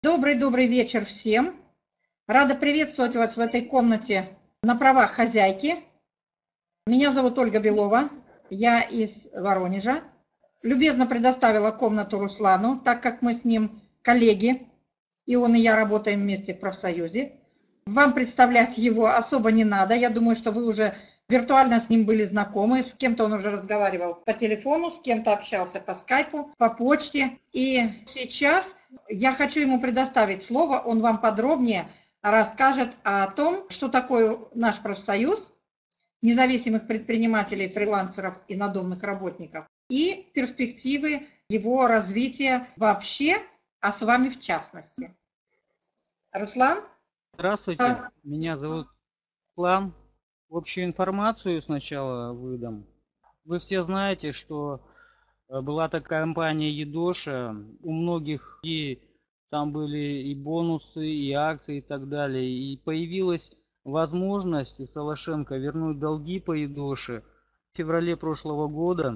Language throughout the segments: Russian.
Добрый вечер всем. Рада приветствовать вас в этой комнате на правах хозяйки. Меня зовут Ольга Белова, я из Воронежа. Любезно предоставила комнату Руслану, так как мы с ним коллеги, и он и я работаем вместе в профсоюзе. Вам представлять его особо не надо. Я думаю, что вы уже виртуально с ним были знакомы. С кем-то он уже разговаривал по телефону, с кем-то общался по скайпу, по почте. И сейчас я хочу ему предоставить слово. Он вам подробнее расскажет о том, что такое наш профсоюз независимых предпринимателей, фрилансеров и надомных работников и перспективы его развития вообще, а с вами в частности. Руслан? Здравствуйте, меня зовут План. Общую информацию сначала выдам. Вы все знаете, что была такая компания Едоша. У многих людей там были и бонусы, и акции, и так далее. И появилась возможность у Солошенко вернуть долги по Едоше. В феврале прошлого года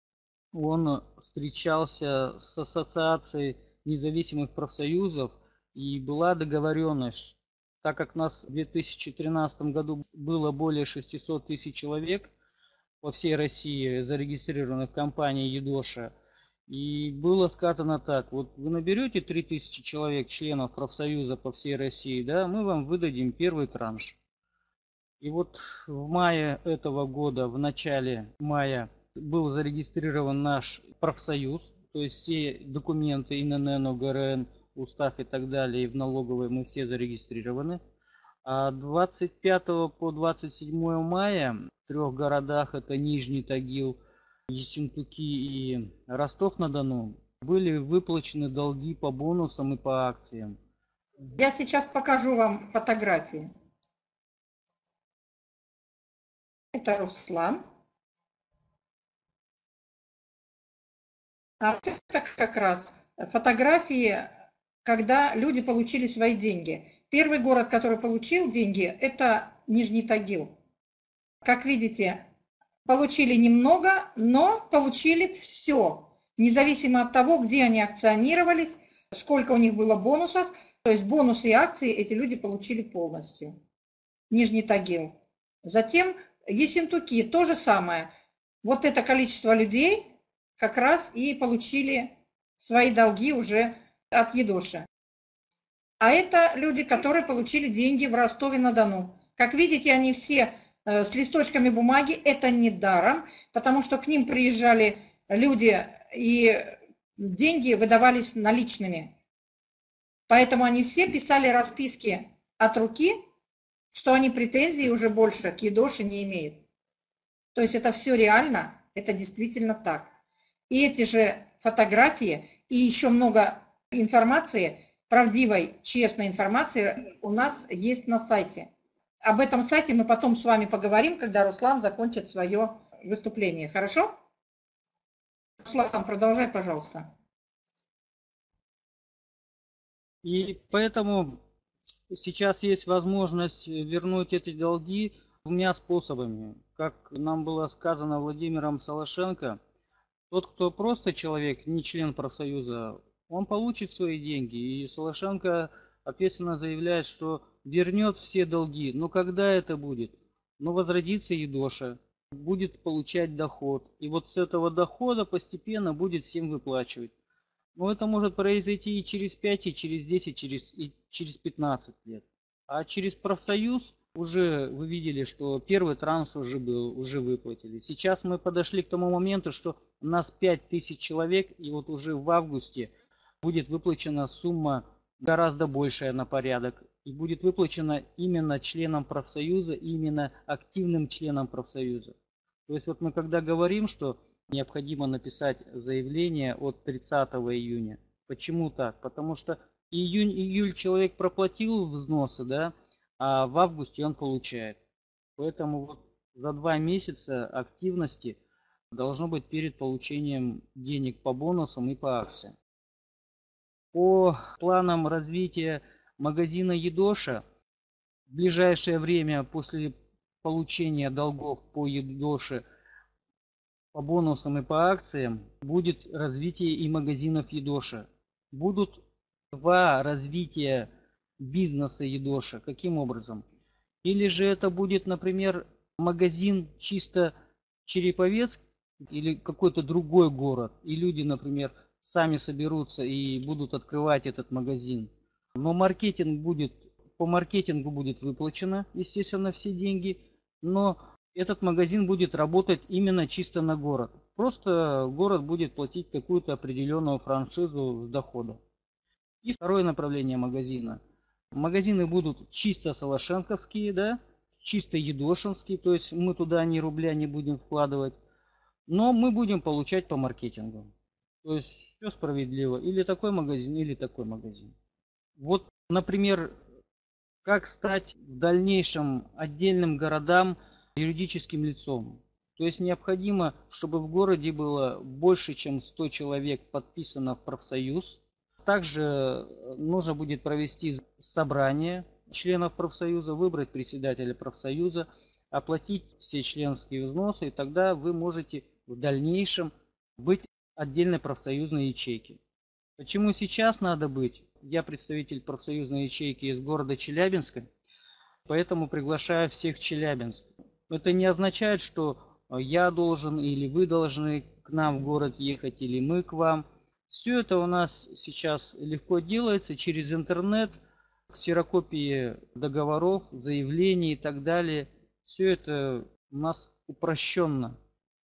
он встречался с ассоциацией независимых профсоюзов, и была договоренность, так как нас в 2013 году было более 600 тысяч человек по всей России, зарегистрированных в компании Едоша, и было сказано так: вот вы наберете 3000 человек, членов профсоюза по всей России, да, мы вам выдадим первый транш. И вот в мае этого года, в начале мая, был зарегистрирован наш профсоюз, то есть все документы ИНН, ОГРН, устав и так далее, и в налоговой мы все зарегистрированы. А 25 по 27 мая в трех городах, это Нижний Тагил, Ессентуки и Ростов-на-Дону, были выплачены долги по бонусам и по акциям. Я сейчас покажу вам фотографии. Это Руслан. А это как раз фотографии, когда люди получили свои деньги. Первый город, который получил деньги, это Нижний Тагил. Как видите, получили немного, но получили все. Независимо от того, где они акционировались, сколько у них было бонусов. То есть бонусы и акции эти люди получили полностью. Нижний Тагил. Затем Ессентуки, то же самое. Вот это количество людей как раз и получили свои долги уже от Едоши. А это люди, которые получили деньги в Ростове-на-Дону. Как видите, они все с листочками бумаги. Это не даром, потому что к ним приезжали люди и деньги выдавались наличными. Поэтому они все писали расписки от руки, что они претензий уже больше к Едоше не имеют. То есть это все реально, это действительно так. И эти же фотографии и еще много информации, правдивой, честной информации у нас есть на сайте. Об этом сайте мы потом с вами поговорим, когда Руслан закончит свое выступление. Хорошо? Руслан, продолжай, пожалуйста. И поэтому сейчас есть возможность вернуть эти долги двумя способами. Как нам было сказано Владимиром Солошенко, тот, кто просто человек, не член профсоюза, он получит свои деньги. И Солошенко ответственно заявляет, что вернет все долги. Но когда это будет? Ну, возродится Едоша, будет получать доход. И вот с этого дохода постепенно будет всем выплачивать. Но это может произойти и через 5, и через 10, и через 15 лет. А через профсоюз уже вы видели, что первый транш уже был, уже выплатили. Сейчас мы подошли к тому моменту, что у нас 5000 человек, и вот уже в августе будет выплачена сумма гораздо большая на порядок. И будет выплачена именно членам профсоюза, именно активным членам профсоюза. То есть вот мы когда говорим, что необходимо написать заявление от 30 июня. Почему так? Потому что июнь-июль человек проплатил взносы, да, а в августе он получает. Поэтому вот за 2 месяца активности должно быть перед получением денег по бонусам и по акциям. По планам развития магазина Едоша в ближайшее время после получения долгов по Едоше, по бонусам и по акциям, будет развитие и магазинов Едоша. Будут развития бизнеса Едоша. Каким образом? Или же это будет, например, магазин чисто Череповец или какой-то другой город, и люди, например, сами соберутся и будут открывать этот магазин. Но по маркетингу будет выплачено, естественно, все деньги, но этот магазин будет работать именно чисто на город. Просто город будет платить какую-то определенную франшизу с дохода. И второе направление магазина. Магазины будут чисто салашенковские, да, чисто едошинские, то есть мы туда ни рубля не будем вкладывать, но мы будем получать по маркетингу. То есть все справедливо. Или такой магазин, или такой магазин. Вот, например, как стать в дальнейшем отдельным городам юридическим лицом. То есть необходимо, чтобы в городе было больше, чем 100 человек подписано в профсоюз. Также нужно будет провести собрание членов профсоюза, выбрать председателя профсоюза, оплатить все членские взносы, и тогда вы можете в дальнейшем быть отдельной профсоюзной ячейки. Почему сейчас надо быть? Я представитель профсоюзной ячейки из города Челябинска, поэтому приглашаю всех в Челябинск. Это не означает, что я должен или вы должны к нам в город ехать, или мы к вам. Все это у нас сейчас легко делается через интернет, ксерокопии договоров, заявлений и так далее. Все это у нас упрощенно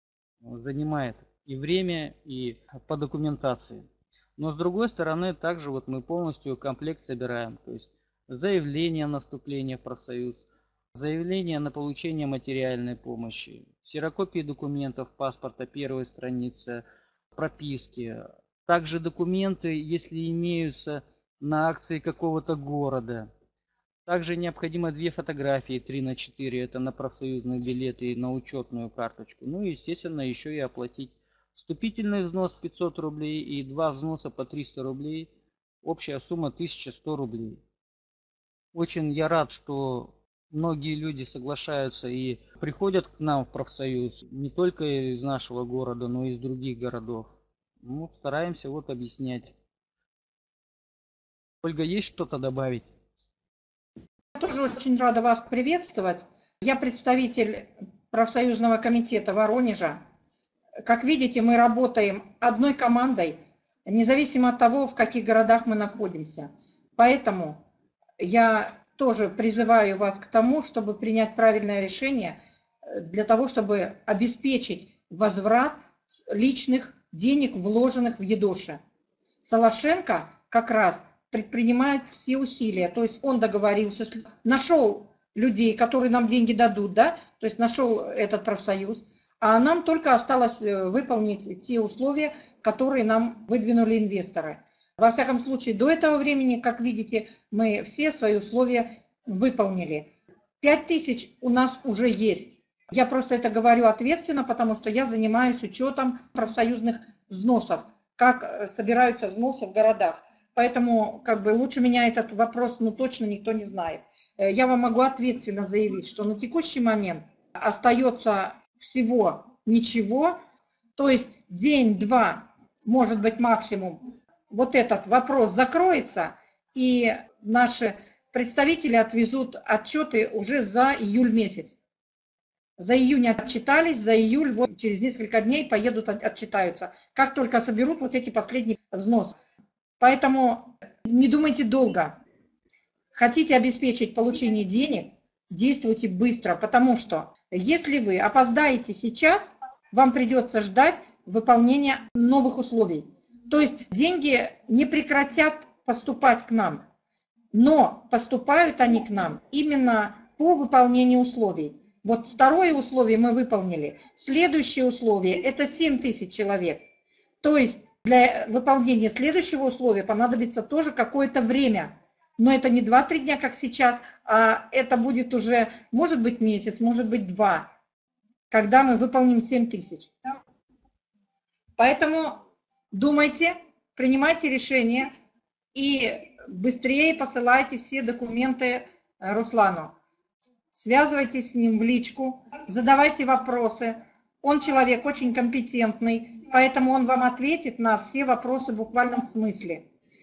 занимает и время, и по документации. Но с другой стороны, также вот мы полностью комплект собираем. То есть заявление на вступление в профсоюз, заявление на получение материальной помощи, ксерокопии документов, паспорта, первой страницы, прописки. Также документы, если имеются на акции какого-то города. Также необходимо 2 фотографии 3×4, это на профсоюзные билеты и на учетную карточку. Ну и естественно еще и оплатить вступительный взнос 500 рублей и 2 взноса по 300 рублей. Общая сумма 1100 рублей. Очень я рад, что многие люди соглашаются и приходят к нам в профсоюз, не только из нашего города, но и из других городов. Ну, стараемся вот объяснять. Ольга, есть что-то добавить? Я тоже очень рада вас приветствовать. Я представитель профсоюзного комитета Воронежа. Как видите, мы работаем одной командой, независимо от того, в каких городах мы находимся. Поэтому я тоже призываю вас к тому, чтобы принять правильное решение для того, чтобы обеспечить возврат личных денег, вложенных в Едоше. Салашенко как раз предпринимает все усилия, то есть он договорился, нашел людей, которые нам деньги дадут, да, то есть нашел этот профсоюз, а нам только осталось выполнить те условия, которые нам выдвинули инвесторы. Во всяком случае, до этого времени, как видите, мы все свои условия выполнили. 5000 у нас уже есть. Я просто это говорю ответственно, потому что я занимаюсь учетом профсоюзных взносов, как собираются взносы в городах. Поэтому лучше меня этот вопрос точно никто не знает. Я вам могу ответственно заявить, что на текущий момент остается всего ничего, то есть день-два, может быть максимум, вот этот вопрос закроется, и наши представители отвезут отчеты уже за июль месяц. За июнь отчитались, за июль вот через несколько дней поедут отчитаются, как только соберут вот эти последние взносы. Поэтому не думайте долго. Хотите обеспечить получение денег, действуйте быстро, потому что если вы опоздаете сейчас, вам придется ждать выполнения новых условий. То есть деньги не прекратят поступать к нам, но поступают они к нам именно по выполнению условий. Вот второе условие мы выполнили. Следующее условие – это 7000 человек. То есть для выполнения следующего условия понадобится тоже какое-то время. Но это не 2-3 дня, как сейчас, а это будет уже, может быть, месяц, может быть, 2, когда мы выполним 7000. Поэтому думайте, принимайте решения и быстрее посылайте все документы Руслану. Связывайтесь с ним в личку, задавайте вопросы. Он человек очень компетентный, поэтому он вам ответит на все вопросы в буквальном смысле.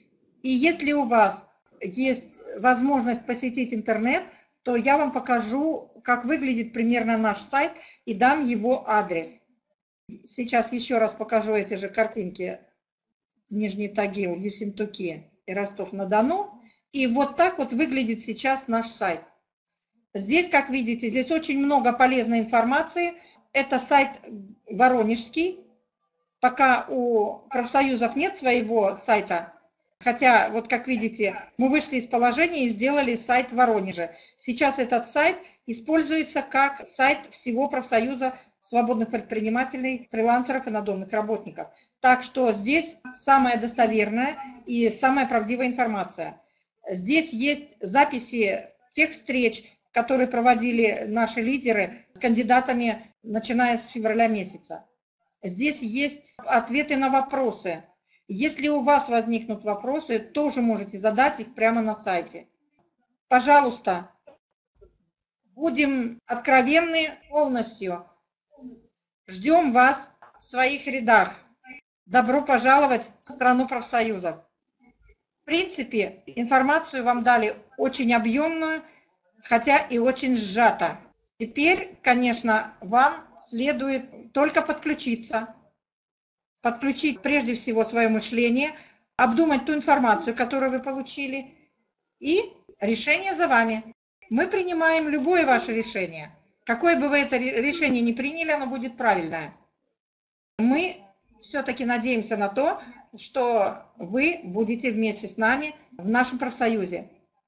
И если у вас есть возможность посетить интернет, то я вам покажу, как выглядит примерно наш сайт и дам его адрес. Сейчас еще раз покажу эти же картинки. Нижний Тагил, Ессентуки и Ростов-на-Дону. И вот так вот выглядит сейчас наш сайт. Здесь, как видите, здесь очень много полезной информации. Это сайт воронежский. Пока у профсоюзов нет своего сайта, хотя, вот как видите, мы вышли из положения и сделали сайт в Воронеже. Сейчас этот сайт используется как сайт всего профсоюза свободных предпринимателей, фрилансеров и надомных работников. Так что здесь самая достоверная и самая правдивая информация. Здесь есть записи тех встреч, которые проводили наши лидеры с кандидатами, начиная с февраля месяца. Здесь есть ответы на вопросы. Если у вас возникнут вопросы, тоже можете задать их прямо на сайте. Пожалуйста, будем откровенны полностью. Ждем вас в своих рядах. Добро пожаловать в страну профсоюзов. В принципе, информацию вам дали очень объемную, хотя и очень сжато. Теперь, конечно, вам следует только подключиться. Подключить прежде всего свое мышление, обдумать ту информацию, которую вы получили, и решение за вами. Мы принимаем любое ваше решение. Какое бы вы это решение ни приняли, оно будет правильное. Мы все-таки надеемся на то, что вы будете вместе с нами в нашем профсоюзе.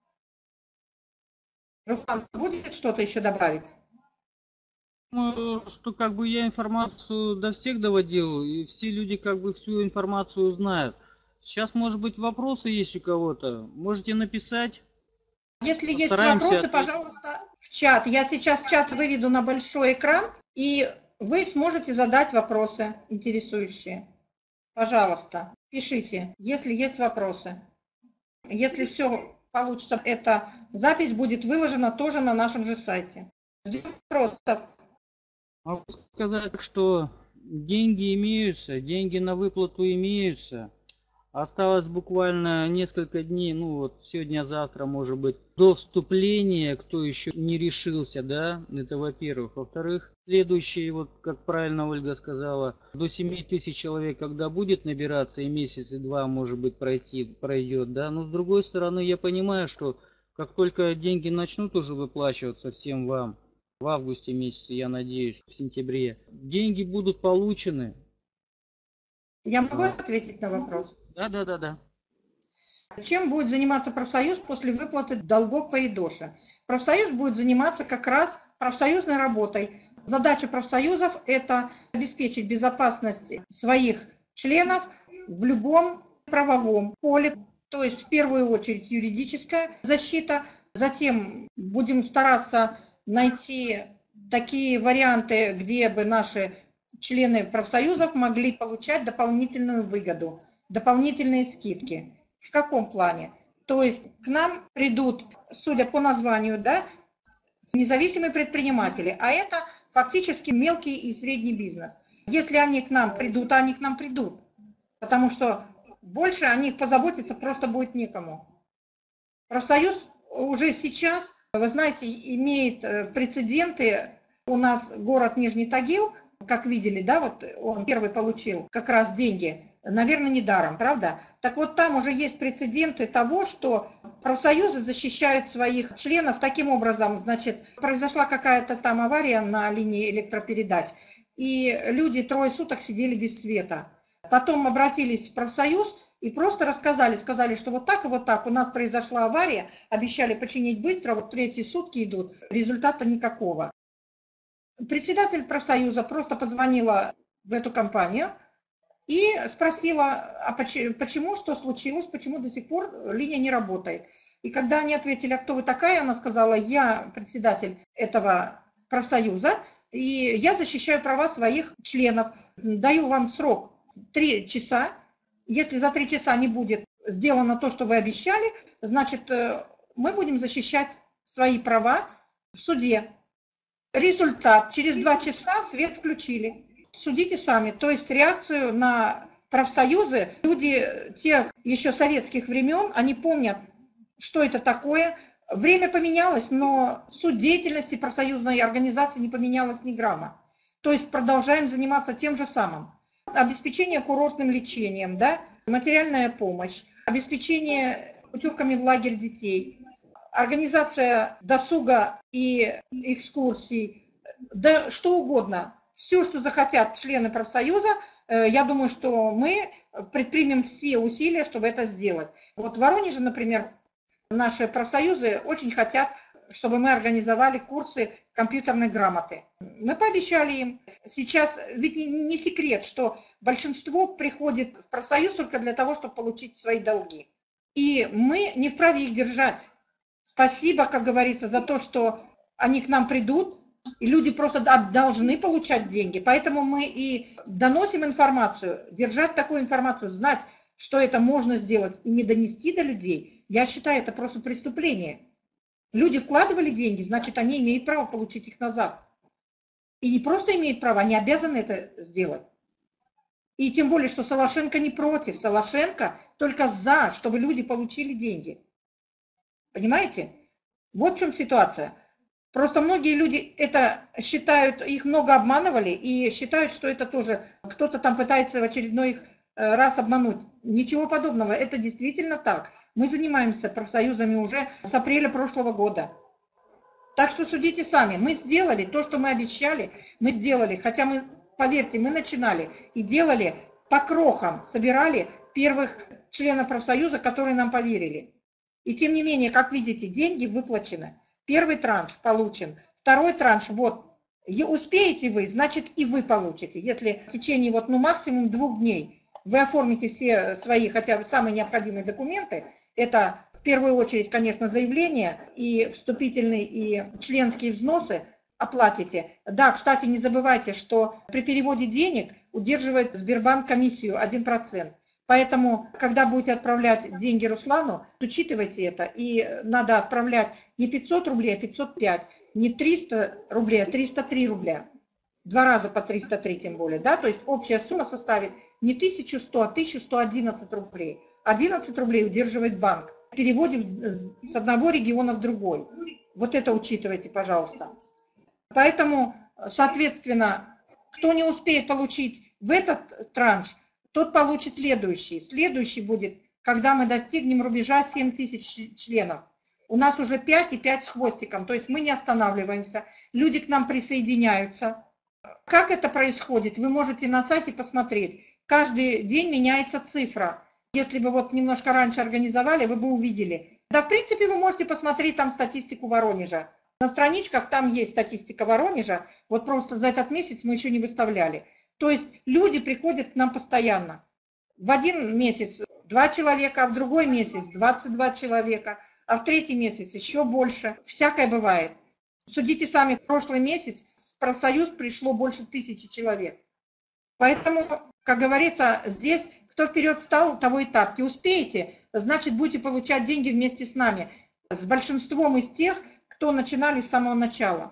Руслан, будет что-то еще добавить? Что как бы я информацию до всех доводил, и все люди как бы всю информацию знают. Сейчас, может быть, вопросы есть у кого-то. Можете написать. Если есть вопросы, пожалуйста, в чат. Я сейчас чат выведу на большой экран, и вы сможете задать вопросы интересующие. Пожалуйста, пишите, если есть вопросы. Если все получится, эта запись будет выложена тоже на нашем же сайте. Ждем вопросов. Могу сказать, что деньги имеются, деньги на выплату имеются. Осталось буквально несколько дней, ну вот сегодня-завтра, может быть, до вступления, кто еще не решился, да, это во-первых. Во-вторых, следующее, вот как правильно Ольга сказала, до 7 тысяч человек, когда будет набираться, и месяц, и два, может быть, пройдет, да. Но с другой стороны, я понимаю, что как только деньги начнут уже выплачиваться всем вам, в августе месяце, я надеюсь, в сентябре, деньги будут получены. Я могу ответить на вопрос? Да. Чем будет заниматься профсоюз после выплаты долгов по ИДОШе? Профсоюз будет заниматься как раз профсоюзной работой. Задача профсоюзов – это обеспечить безопасность своих членов в любом правовом поле, то есть в первую очередь юридическая защита. Затем будем стараться найти такие варианты, где бы наши члены профсоюзов могли получать дополнительную выгоду, дополнительные скидки. В каком плане? То есть к нам придут, судя по названию, да, независимые предприниматели, а это фактически мелкий и средний бизнес. Если они к нам придут, они к нам придут, потому что больше о них позаботиться просто будет некому. Профсоюз уже сейчас, вы знаете, имеет прецеденты. У нас город Нижний Тагил, как видели, да, вот он первый получил как раз деньги, наверное, недаром, правда? Так вот там уже есть прецеденты того, что профсоюзы защищают своих членов таким образом, значит, произошла какая-то там авария на линии электропередач, и люди 3 суток сидели без света. Потом обратились в профсоюз и просто сказали, что вот так и вот так, у нас произошла авария, обещали починить быстро, вот 3-е сутки идут, результата никакого. Председатель профсоюза просто позвонила в эту компанию и спросила, а почему, что случилось, почему до сих пор линия не работает. И когда они ответили, а кто вы такая, она сказала, я председатель этого профсоюза, и я защищаю права своих членов, даю вам срок 3 часа, если за 3 часа не будет сделано то, что вы обещали, значит, мы будем защищать свои права в суде. Результат. Через 2 часа свет включили. Судите сами. То есть реакцию на профсоюзы, люди тех еще советских времен, они помнят, что это такое. Время поменялось, но суть деятельности профсоюзной организации не поменялась ни грамма. То есть продолжаем заниматься тем же самым. Обеспечение курортным лечением, да, материальная помощь, обеспечение путевками в лагерь детей, организация досуга и экскурсий, да что угодно. Все, что захотят члены профсоюза, я думаю, что мы предпримем все усилия, чтобы это сделать. Вот в Воронеже, например, наши профсоюзы очень хотят, чтобы мы организовали курсы компьютерной грамоты. Мы пообещали им. Сейчас ведь не секрет, что большинство приходит в профсоюз только для того, чтобы получить свои долги. И мы не вправе их держать. Спасибо, как говорится, за то, что они к нам придут, и люди просто должны получать деньги. Поэтому мы и доносим информацию, держать такую информацию, знать, что это можно сделать и не донести до людей. Я считаю, это просто преступление. Люди вкладывали деньги, значит, они имеют право получить их назад. И не просто имеют право, они обязаны это сделать. И тем более, что Солошенко не против. Солошенко только за, чтобы люди получили деньги. Понимаете? Вот в чем ситуация. Просто многие люди это считают, их много обманывали и считают, что это тоже кто-то там пытается в очередной раз обмануть. Ничего подобного. Это действительно так. Мы занимаемся профсоюзами уже с апреля прошлого года. Так что судите сами. Мы сделали то, что мы обещали, мы сделали. Хотя мы, поверьте, мы начинали и делали по крохам, собирали первых членов профсоюза, которые нам поверили. И тем не менее, как видите, деньги выплачены. Первый транш получен, второй транш, вот, успеете вы, значит и вы получите. Если в течение вот, максимум 2 дней вы оформите все свои, хотя бы самые необходимые документы, это в первую очередь, конечно, заявление и вступительные, и членские взносы оплатите. Да, кстати, не забывайте, что при переводе денег удерживает Сбербанк комиссию 1%. Поэтому, когда будете отправлять деньги Руслану, учитывайте это. И надо отправлять не 500 рублей, а 505. Не 300 рублей, а 303 рубля. 2 раза по 303 тем более. Да? То есть общая сумма составит не 1100, а 1111 рублей. 11 рублей удерживает банк. В переводе с одного региона в другой. Вот это учитывайте, пожалуйста. Поэтому, соответственно, кто не успеет получить в этот транш, тот получит следующий. Следующий будет, когда мы достигнем рубежа 7000 членов. У нас уже 5 и 5 с хвостиком, то есть мы не останавливаемся. Люди к нам присоединяются. Как это происходит? Вы можете на сайте посмотреть. Каждый день меняется цифра. Если бы вот немножко раньше организовали, вы бы увидели. Да, в принципе, вы можете посмотреть там статистику Воронежа. На страничках там есть статистика Воронежа. Вот просто за этот месяц мы еще не выставляли. То есть люди приходят к нам постоянно. В один месяц 2 человека, а в другой месяц 22 человека, а в третий месяц еще больше. Всякое бывает. Судите сами, в прошлый месяц в профсоюз пришло больше 1000 человек. Поэтому, как говорится, здесь кто вперед встал, того и тапки. Успеете, значит будете получать деньги вместе с нами. С большинством из тех, кто начинали с самого начала.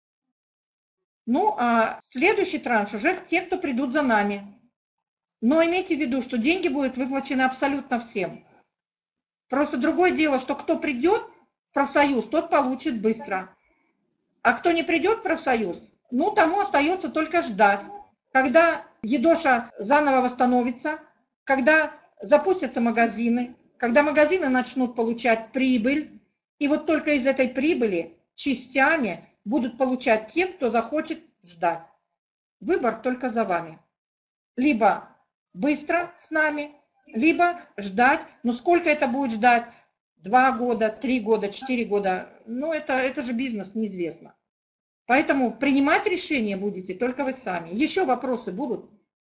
Ну, а следующий транш уже те, кто придут за нами. Но имейте в виду, что деньги будут выплачены абсолютно всем. Просто другое дело, что кто придет в профсоюз, тот получит быстро. А кто не придет в профсоюз, ну, тому остается только ждать, когда ЕДОШа заново восстановится, когда запустятся магазины, когда магазины начнут получать прибыль, и вот только из этой прибыли частями будут получать те, кто захочет ждать. Выбор только за вами. Либо быстро с нами, либо ждать. Но сколько это будет ждать? 2 года, 3 года, 4 года. Ну, это же бизнес, неизвестно. Поэтому принимать решение будете только вы сами. Еще вопросы будут?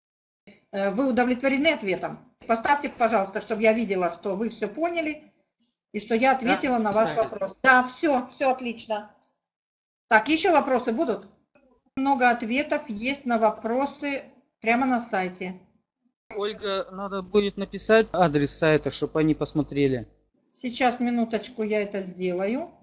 Вы удовлетворены ответом? Поставьте, пожалуйста, чтобы я видела, что вы все поняли и что я ответила на ваш вопрос. Да, все отлично. Так, еще вопросы будут? Много ответов есть на вопросы прямо на сайте. Ольга, надо будет написать адрес сайта, чтобы они посмотрели. Сейчас, минуточку, я это сделаю.